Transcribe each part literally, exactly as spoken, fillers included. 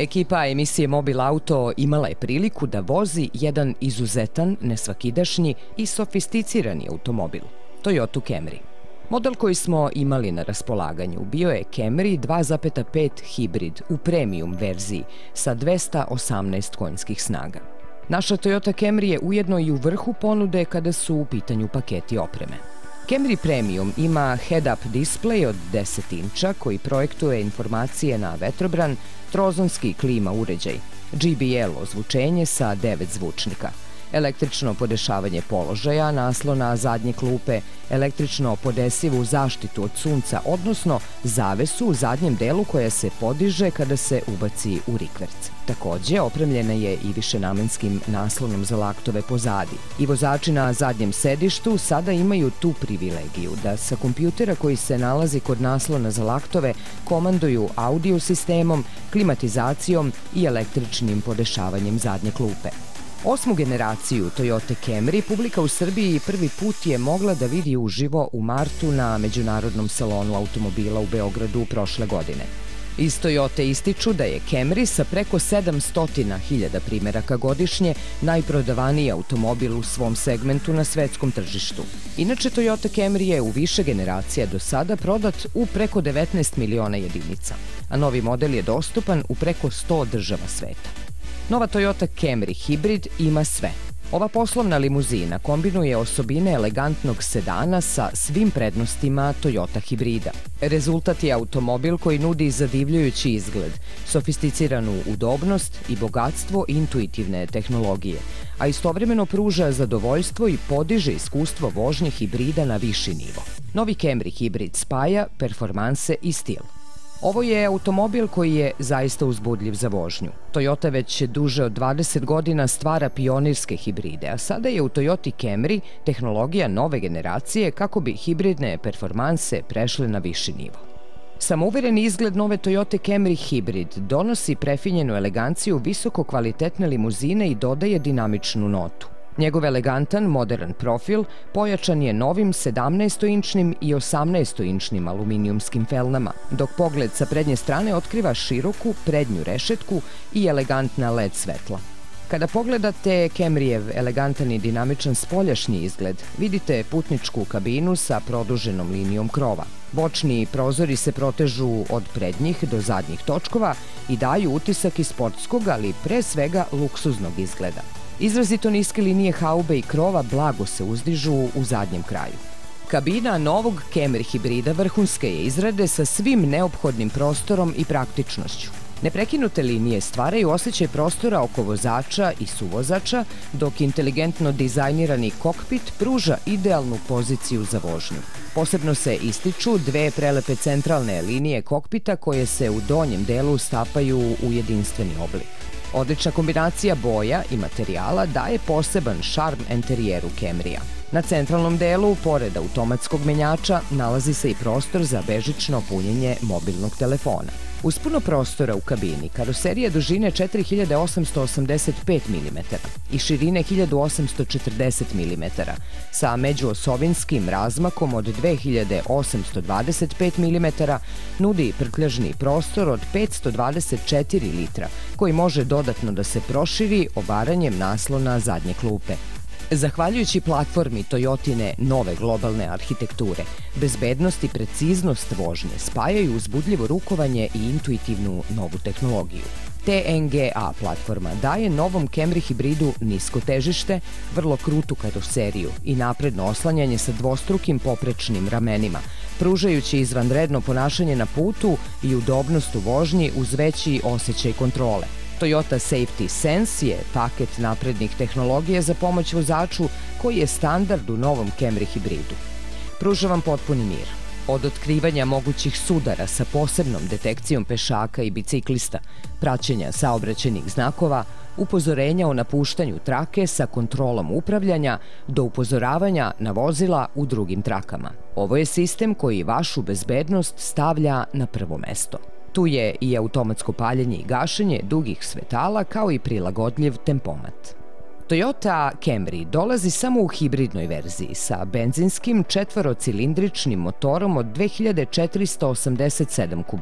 Ekipa emisije Mobil Auto imala je priliku da vozi jedan izuzetan, nesvakidašnji i sofisticirani automobil, Toyota Camry. Model koji smo imali na raspolaganju bio je Camry dva zarez pet hibrid u premium verziji sa dvesta osamnaest konjskih snaga. Naša Toyota Camry je ujedno i u vrhu ponude kada su u pitanju paketi opreme. Camry Premium ima head-up display od deset inča koji projektuje informacije na vetrobran, trozonski klima uređaj, G B L ozvučenje sa devet zvučnika, električno podešavanje položaja, naslona zadnje klupe, električno podesivu zaštitu od sunca, odnosno zavesu u zadnjem delu koja se podiže kada se ubaci u rikverc. Takođe, opremljena je i višenamenskim naslonom za laktove pozadi. I vozači na zadnjem sedištu sada imaju tu privilegiju da sa kompjutera koji se nalazi kod naslona za laktove komanduju audio sistemom, klimatizacijom i električnim podešavanjem zadnje klupe. Osmu generaciju Toyota Camry publika u Srbiji prvi put je mogla da vidi uživo u martu na Međunarodnom salonu automobila u Beogradu prošle godine. Iz Toyota ističu da je Camry sa preko sedamsto hiljada primeraka godišnje najprodavaniji automobil u svom segmentu na svetskom tržištu. Inače, Toyota Camry je u više generacija do sada prodat u preko devetnaest miliona jedinica, a novi model je dostupan u preko sto država sveta. Nova Toyota Camry Hybrid ima sve. Ova poslovna limuzina kombinuje osobine elegantnog sedana sa svim prednostima Toyota hibrida. Rezultat je automobil koji nudi zadivljujući izgled, sofisticiranu udobnost i bogatstvo intuitivne tehnologije, a istovremeno pruža zadovoljstvo i podiže iskustvo vožnje hibrida na viši nivo. Novi Camry Hybrid spaja performanse i stil. Ovo je automobil koji je zaista uzbudljiv za vožnju. Toyota već duže od dvadeset godina stvara pionirske hibride, a sada je u Toyoti Camry tehnologija nove generacije kako bi hibridne performanse prešle na viši nivo. Samouvereni izgled nove Toyota Camry Hybrid donosi prefinjenu eleganciju visoko kvalitetne limuzine i dodaje dinamičnu notu. Njegov elegantan, modern profil pojačan je novim sedamnaestoinčnim i osamnaestoinčnim aluminijumskim felnama, dok pogled sa prednje strane otkriva široku prednju rešetku i elegantna L E D svetla. Kada pogledate Camryjev elegantan i dinamičan spoljašnji izgled, vidite putničku kabinu sa produženom linijom krova. Bočni prozori se protežu od prednjih do zadnjih točkova i daju utisak i sportskog, ali pre svega luksuznog izgleda. Izrazito niske linije haube i krova blago se uzdižu u zadnjem kraju. Kabina novog Camry hibrida vrhunske je izrade sa svim neophodnim prostorom i praktičnošću. Neprekinute linije stvaraju osjećaj prostora oko vozača i suvozača, dok inteligentno dizajnirani kokpit pruža idealnu poziciju za vožnju. Posebno se ističu dve prelepe centralne linije kokpita koje se u donjem delu stapaju u jedinstveni oblik. Odlična kombinacija boja i materijala daje poseban šarm enterijeru Camrya. Na centralnom delu, pored automatskog menjača, nalazi se i prostor za bežično punjenje mobilnog telefona. Uz puno prostora u kabini, karoserija dužine četiri hiljade osamsto osamdeset pet milimetara i širine hiljadu osamsto četrdeset milimetara sa međuosovinskim razmakom od dve hiljade osamsto dvadeset pet milimetara nudi prtljažni prostor od petsto dvadeset četiri litra koji može dodatno da se proširi obaranjem naslona zadnje klupe. Zahvaljujući platformi Toyotine nove globalne arhitekture, bezbednost i preciznost vožnje spajaju uzbudljivo rukovanje i intuitivnu novu tehnologiju. T N G A platforma daje novom Camry hibridu nisko težište, vrlo krutu karoseriju i napredno oslanjanje sa dvostrukim poprečnim ramenima, pružajući izvanredno ponašanje na putu i udobnost u vožnji uz veći osjećaj kontrole. Toyota Safety Sense je paket naprednih tehnologija za pomoć vozaču koji je standard u novom Camry hibridu. Pruža vam potpuni mir. Od otkrivanja mogućih sudara sa posebnom detekcijom pešaka i biciklista, praćenja saobraćajnih znakova, upozorenja o napuštanju trake sa kontrolom upravljanja do upozoravanja na vozila u drugim trakama. Ovo je sistem koji vašu bezbednost stavlja na prvo mesto. Tu je i automatsko paljenje i gašenje dugih svetala kao i prilagodljiv tempomat. Toyota Camry dolazi samo u hibridnoj verziji sa benzinskim četvorocilindričnim motorom od dve hiljade četiristo osamdeset sedam kubika.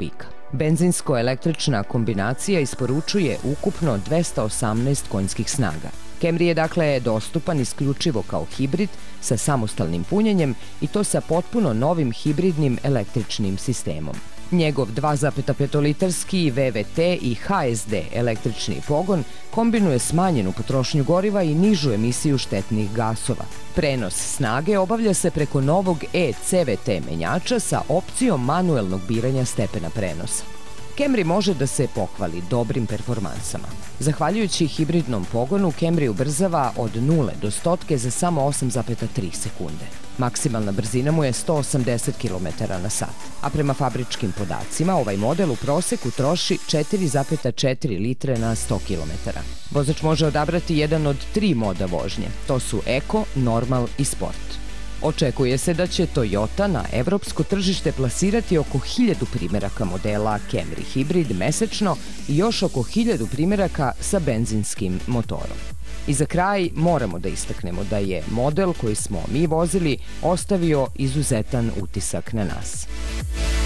Benzinsko-električna kombinacija isporučuje ukupno dvesta osamnaest konjskih snaga. Camry je dakle dostupan isključivo kao hibrid sa samostalnim punjenjem i to sa potpuno novim hibridnim električnim sistemom. Njegov dva zarez pet litarski V V T i H S D električni pogon kombinuje smanjenu potrošnju goriva i nižu emisiju štetnih gasova. Prenos snage obavlja se preko novog E C V T menjača sa opcijom manuelnog biranja stepena prenosa. Camry može da se pohvali dobrim performansama. Zahvaljujući hibridnom pogonu, Camry ubrzava od nule do stotke za samo osam zarez tri sekunde. Maksimalna brzina mu je sto osamdeset kilometara na sat, a prema fabričkim podacima ovaj model u proseku troši četiri zarez četiri litre na sto kilometara. Vozač može odabrati jedan od tri moda vožnje, to su Eko, Normal i Sport. Očekuje se da će Toyota na evropsko tržište plasirati oko hiljadu primeraka modela Camry Hybrid mesečno i još oko hiljadu primeraka sa benzinskim motorom. I za kraj moramo da istaknemo da je model koji smo mi vozili ostavio izuzetan utisak na nas.